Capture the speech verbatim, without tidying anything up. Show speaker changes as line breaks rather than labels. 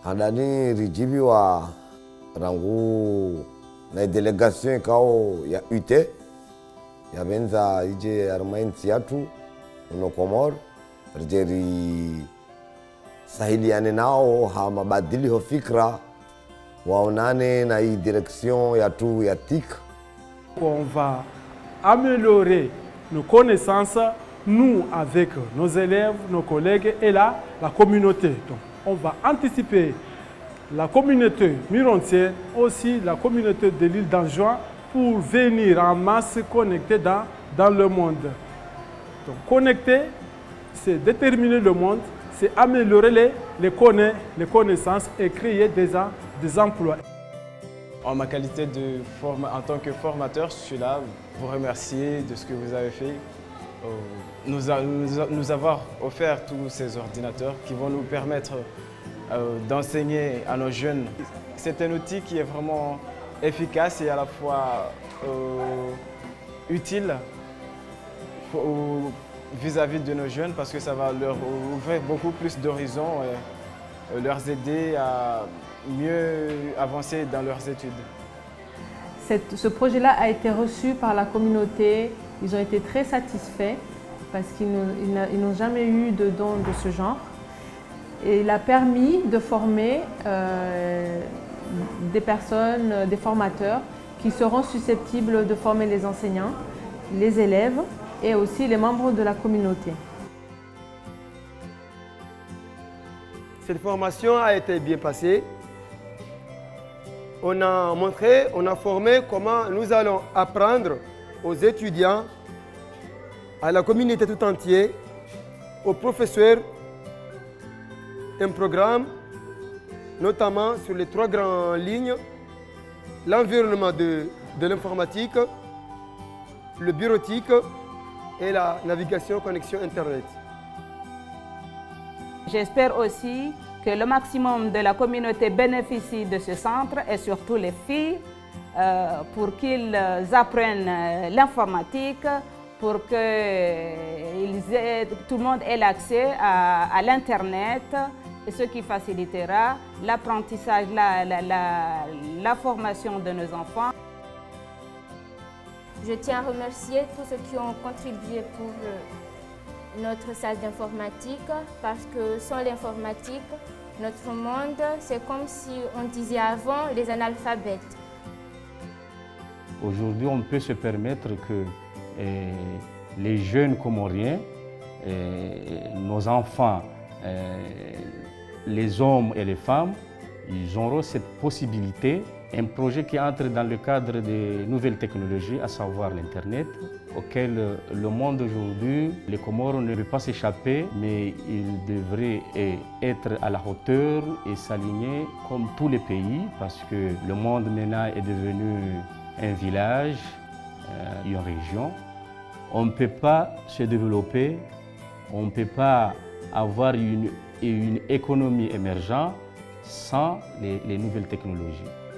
Handani rijibiwa rangu na delegation kao ya U T ya benza ije armainti yatu uno Komoro rijeri sahiliane nao ha mabadili ho fikra waonane na hii direction yatu ya T I C.
On va améliorer nos connaissances, nous avec nos élèves, nos collègues et là, la communauté. Donc, on va anticiper la communauté mirontienne, aussi la communauté de l'île d'Anjouan pour venir en masse connecter dans, dans le monde. Donc connecter, c'est déterminer le monde, c'est améliorer les, les, conna les connaissances et créer des, des emplois.
En ma qualité de forma en tant que formateur, je suis là pour vous remercier de ce que vous avez fait, euh, nous, a, nous, a, nous avoir offert tous ces ordinateurs qui vont nous permettre euh, d'enseigner à nos jeunes. C'est un outil qui est vraiment efficace et à la fois euh, utile vis-à-vis -vis de nos jeunes parce que ça va leur ouvrir beaucoup plus d'horizons et leur aider à mieux avancer dans leurs études.
Cette, ce projet-là a été reçu par la communauté. Ils ont été très satisfaits parce qu'ils n'ont jamais eu de don de ce genre. Et il a permis de former euh, des personnes, des formateurs qui seront susceptibles de former les enseignants, les élèves et aussi les membres de la communauté.
Cette formation a été bien passée. On a montré, on a formé comment nous allons apprendre aux étudiants, à la communauté tout entière, aux professeurs, un programme, notamment sur les trois grandes lignes, l'environnement de, de l'informatique, le bureautique et la navigation connexion Internet.
J'espère aussi que le maximum de la communauté bénéficie de ce centre et surtout les filles euh, pour qu'ils apprennent l'informatique, pour que aient, tout le monde ait l'accès à, à l'Internet, ce qui facilitera l'apprentissage, la, la, la, la formation de nos enfants.
Je tiens à remercier tous ceux qui ont contribué pour notre salle d'informatique parce que sans l'informatique, notre monde, c'est comme si on disait avant les analphabètes.
Aujourd'hui, on peut se permettre que eh, les jeunes Comoriens, eh, nos enfants, eh, les hommes et les femmes, ils auront cette possibilité, un projet qui entre dans le cadre des nouvelles technologies, à savoir l'Internet, auquel le monde aujourd'hui, les Comores ne peuvent pas s'échapper, mais ils devraient être à la hauteur et s'aligner comme tous les pays, parce que le monde maintenant est devenu un village, euh, une région. On ne peut pas se développer, on ne peut pas avoir une, une économie émergente sans les, les nouvelles technologies.